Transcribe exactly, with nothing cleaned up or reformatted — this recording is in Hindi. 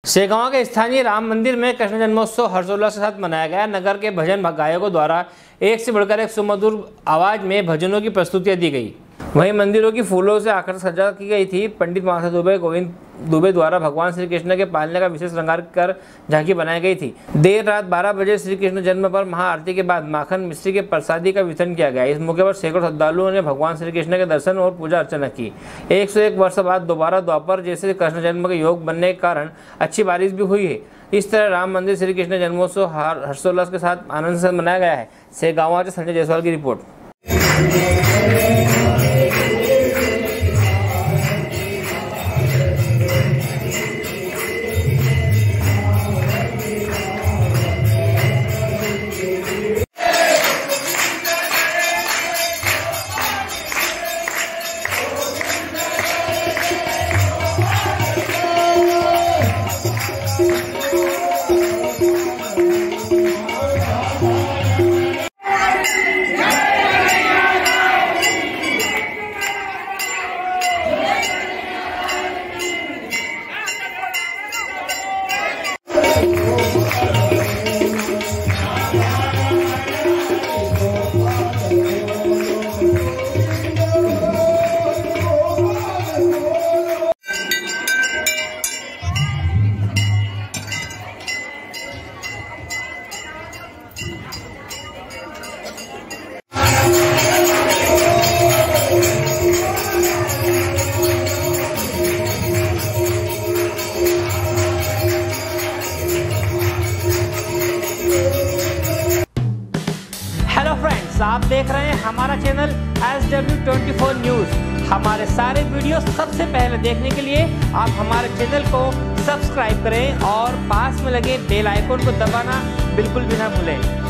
शेगांव के स्थानीय राम मंदिर में कृष्ण जन्मोत्सव हर्षोल्लास के साथ मनाया गया। नगर के भजन गायकों द्वारा एक से बढ़कर एक सुमधुर आवाज में भजनों की प्रस्तुतियां दी गई। वहीं मंदिरों की फूलों से आकर्षक सजा की गई थी। पंडित मानसा दुबे गोविंद दुबे द्वारा भगवान श्री कृष्ण के पालने का विशेष श्रृंगार कर झांकी बनाई गई थी। देर रात बारह बजे श्री कृष्ण जन्म पर महाआरती के बाद माखन मिश्री के प्रसादी का वितरण किया गया। इस मौके पर सैकड़ों श्रद्धालुओं ने भगवान श्री कृष्ण के दर्शन और पूजा अर्चना की। एक सौ एक वर्ष बाद दोबारा द्वापर जैसे कृष्ण जन्म के योग बनने के कारण अच्छी बारिश भी हुई है। इस तरह राम मंदिर श्री कृष्ण जन्मोत्सव हर्षोल्लास के साथ आनंद से मनाया गया है। शेगांव से संजय जायसवाल की रिपोर्ट। फ्रेंड्स, आप देख रहे हैं हमारा channel S W twenty four news. हमारे सारे वीडियो सबसे पहले देखने के लिए आप हमारे चैनल को सब्सक्राइब करें और पास में लगे बेल आइकन को दबाना बिल्कुल भी ना भूलें।